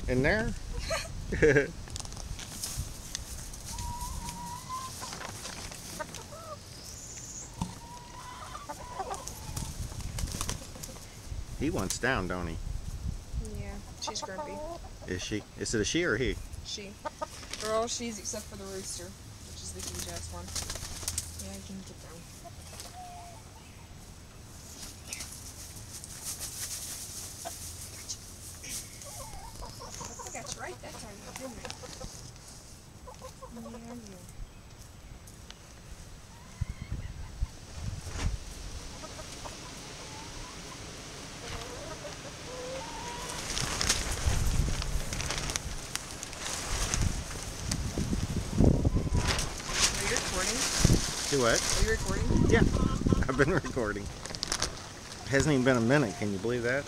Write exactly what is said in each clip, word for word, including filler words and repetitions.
In there? He wants down, don't he? Yeah, she's grumpy. Is she? Is it a she or a he? She. They're all she's except for the rooster, which is the huge ass one. Yeah, you can get down. I got you right that time, didn't I? Yeah, yeah. Are you recording? Do what? Are you recording? Yeah, I've been recording. Hasn't even been a minute, can you believe that?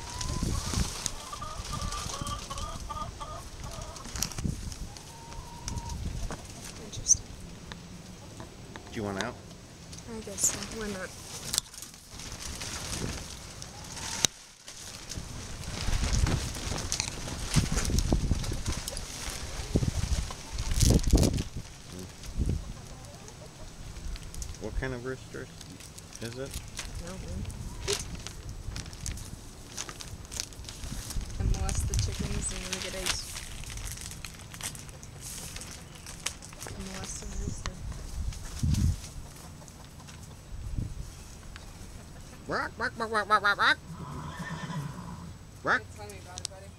Interesting. Do you want out? I guess so. Why not? What kind of roosters is it? No, man. And molest the chickens and we get eggs. And molest the rooster. Rock, rock, rock, rock, rock, rock, rock. Rock. Tell me about it, buddy.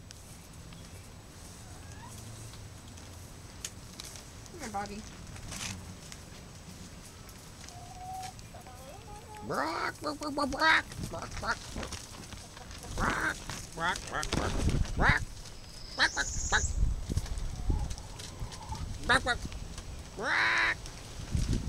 Come here, Bobby. Rock, rock, rock, rock, rock, rock, rock, rock, rock, rock, rock, rock, rock, rock, rock, rock, rock, rock.